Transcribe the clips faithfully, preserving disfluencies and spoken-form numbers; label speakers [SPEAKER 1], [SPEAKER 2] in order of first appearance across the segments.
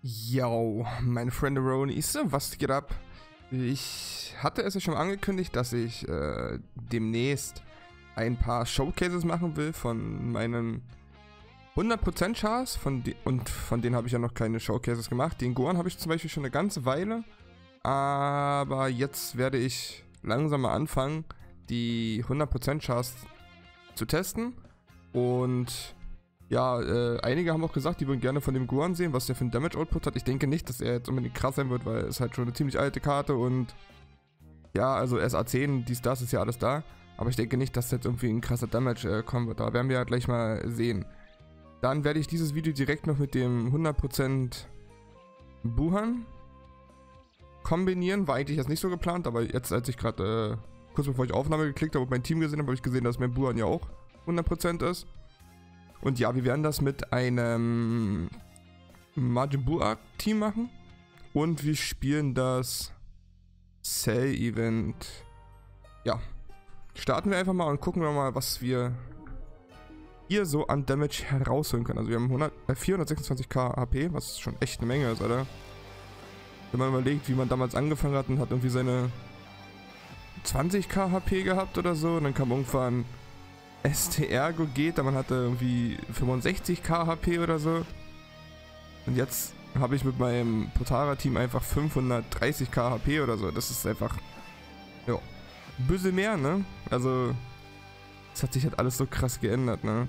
[SPEAKER 1] Yo, meine Frienderonis, was geht ab? Ich hatte es ja schon angekündigt, dass ich äh, demnächst ein paar Showcases machen will von meinen hundert Prozent Chars von und von denen habe ich ja noch keine Showcases gemacht. Den Gohan habe ich zum Beispiel schon eine ganze Weile, aber jetzt werde ich langsam mal anfangen, die hundert Prozent Chars zu testen. Und ja, äh, einige haben auch gesagt, die würden gerne von dem Gohan sehen, was der für einen Damage-Output hat. Ich denke nicht, dass er jetzt unbedingt krass sein wird, weil es halt schon eine ziemlich alte Karte und ja, also S A zehn, dies, das ist ja alles da. Aber ich denke nicht, dass jetzt irgendwie ein krasser Damage äh, kommen wird. Da werden wir ja gleich mal sehen. Dann werde ich dieses Video direkt noch mit dem hundert Prozent Buhan kombinieren. War eigentlich jetzt nicht so geplant, aber jetzt, als ich gerade äh, kurz bevor ich Aufnahme geklickt habe und mein Team gesehen habe, habe ich gesehen, dass mein Buhan ja auch hundert Prozent ist. Und ja, wir werden das mit einem Majin Buu Arc Team machen. Und wir spielen das Cell Event. Ja, starten wir einfach mal und gucken wir mal, was wir hier so an Damage herausholen können. Also wir haben hundert, äh, vierhundertsechsundzwanzig K H P, was schon echt eine Menge ist, Alter. Wenn man überlegt, wie man damals angefangen hat und hat irgendwie seine zwanzig K H P gehabt oder so. Und dann kam irgendwann S T R geht, da man hatte irgendwie fünfundsechzig K H P oder so. Und jetzt habe ich mit meinem Potara-Team einfach fünfhundertdreißig K H P oder so. Das ist einfach, ja, ein bisschen mehr, ne? Also, es hat sich halt alles so krass geändert, ne?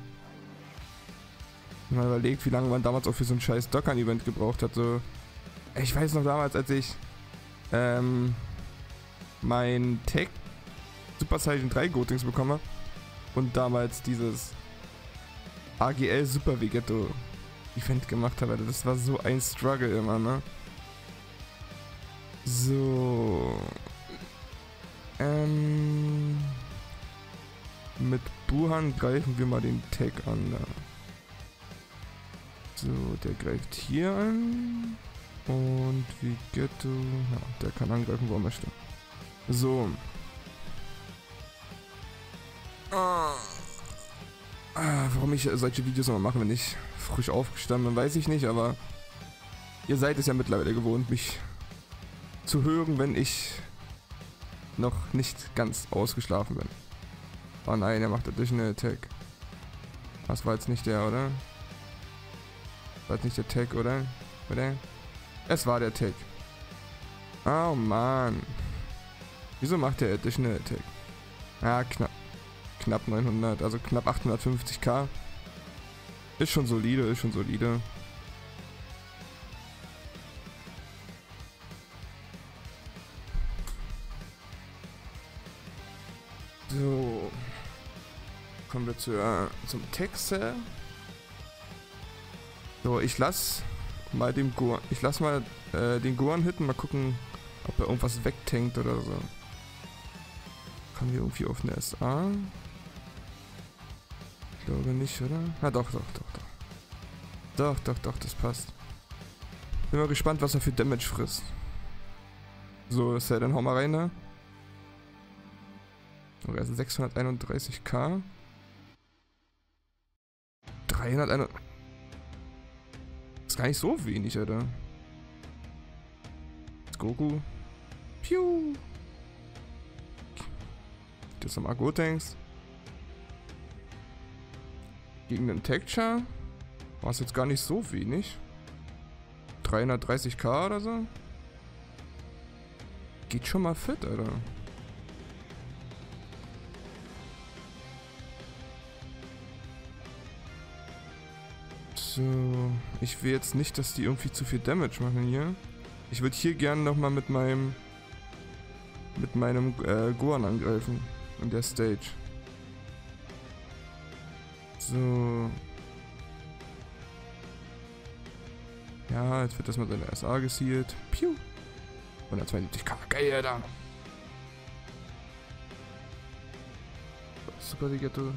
[SPEAKER 1] Wenn man überlegt, wie lange man damals auch für so ein scheiß Dokkan-Event gebraucht hat, so. Ich weiß noch damals, als ich ähm, mein Tech Super Saiyan drei Gotings bekommen habe und damals dieses A G L Super Vegetto Event gemacht habe, Alter. Das war so ein Struggle immer, ne? So. Ähm. Mit Buhan greifen wir mal den Tag an. Da. So, der greift hier an. Und Vegetto. Ja, der kann angreifen, wo er möchte. So. Ah. Ah, warum ich solche Videos immer mache, wenn ich frisch aufgestanden bin, weiß ich nicht, aber ihr seid es ja mittlerweile gewohnt, mich zu hören, wenn ich noch nicht ganz ausgeschlafen bin. Oh nein, er macht Additional Attack. Das war jetzt nicht der, oder? War jetzt nicht der Tag, oder? Oder? Es war der Tag. Oh Mann. Wieso macht der Additional Attack? Ah, knapp. Knapp neunhundert, also knapp achthundertfünfzig K. Ist schon solide, ist schon solide. So. Kommen wir zu, äh, zum Text. So, ich lass mal den Gohan, ich lass mal äh, den Gohan hitten, mal gucken, ob er irgendwas wegtankt oder so. Kommen wir irgendwie auf eine S A? Ich glaube nicht, oder? Na doch, doch, doch, doch. Doch, doch, doch, das passt. Bin mal gespannt, was er für Damage frisst. So, ist er dann hau mal rein da. Okay, also sechshunderteinunddreißig K. dreihunderteins. Ist gar nicht so wenig, Alter. Goku. Piu. Das am Gotenks. Gegen den Tech-Char war es jetzt gar nicht so wenig. dreihundertdreißig K oder so. Geht schon mal fit, Alter. So, ich will jetzt nicht, dass die irgendwie zu viel Damage machen hier. Ich würde hier gerne nochmal mit meinem mit meinem äh, Gohan angreifen in der Stage. So. Ja, jetzt wird das mal seine S A gesealt. Piu. hundertzweiundsiebzig K. Geil, Alter. Super Vegetto.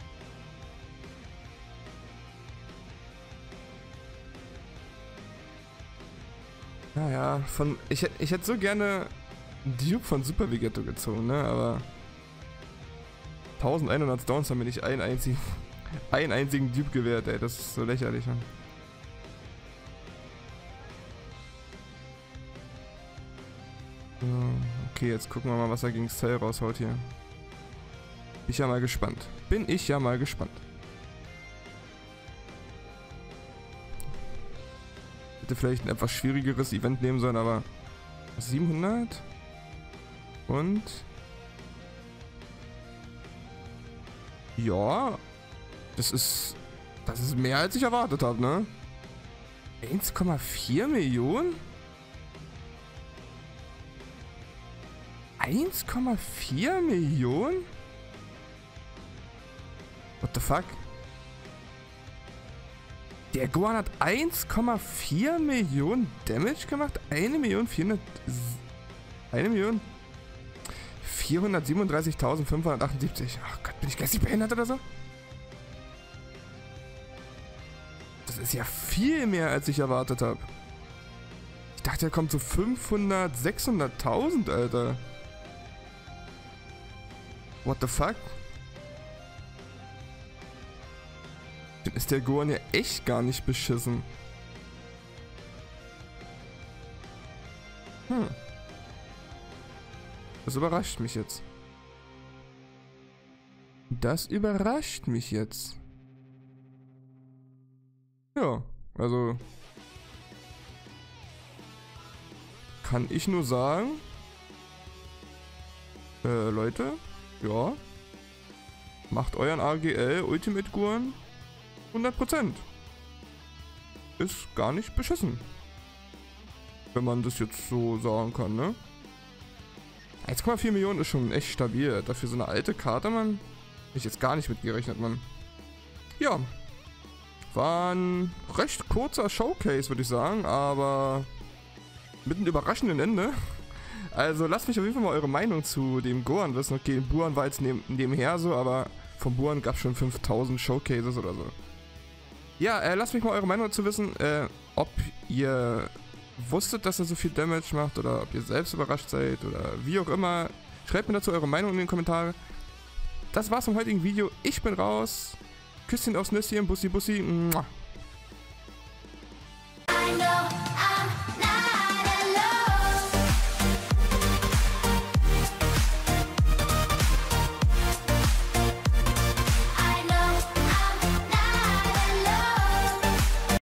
[SPEAKER 1] Naja, von. Ich, ich hätte so gerne Dupe von Super Vegetto gezogen, ne? Aber elfhundert Stones haben mir nicht einen einzigen, einen einzigen Dupe gewährt, ey. Das ist so lächerlich, Mann. So, okay, jetzt gucken wir mal, was er gegen Cell raushaut hier. Bin ich ja mal gespannt. Bin ich ja mal gespannt. Hätte vielleicht ein etwas schwierigeres Event nehmen sollen, aber siebenhundert und ja, das ist das ist mehr als ich erwartet habe, ne? eins Komma vier Millionen? eins Komma vier Millionen? What the fuck? Der Gohan hat eins Komma vier Millionen Damage gemacht? eine Million vierhundert... eine Million vierhundertsiebenunddreißigtausendfünfhundertachtundsiebzig. Ach Gott, bin ich geistig behindert oder so? Das ist ja viel mehr, als ich erwartet habe. Ich dachte, er kommt so fünfhundert, sechshunderttausend, Alter. What the fuck? Dann ist der Gohan ja echt gar nicht beschissen. Hm. Das überrascht mich jetzt. Das überrascht mich jetzt. Ja, also kann ich nur sagen, äh, Leute, ja, macht euren A G L Ultimate Gohan hundert Prozent. Ist gar nicht beschissen. Wenn man das jetzt so sagen kann, ne? eins Komma vier Millionen ist schon echt stabil. Dafür so eine alte Karte, Mann. Hab ich jetzt gar nicht mitgerechnet, Mann. Ja. War ein recht kurzer Showcase, würde ich sagen, aber mit einem überraschenden Ende. Also lasst mich auf jeden Fall mal eure Meinung zu dem Gohan wissen. Okay, Buran war jetzt neben, nebenher so, aber vom Buran gab es schon fünftausend Showcases oder so. Ja, äh, lasst mich mal eure Meinung dazu wissen, äh, ob ihr wusstet, dass er so viel Damage macht oder ob ihr selbst überrascht seid oder wie auch immer. Schreibt mir dazu eure Meinung in den Kommentaren. Das war's vom heutigen Video. Ich bin raus. Küsschen aufs Nüsschen. Bussi, Bussi. Mua.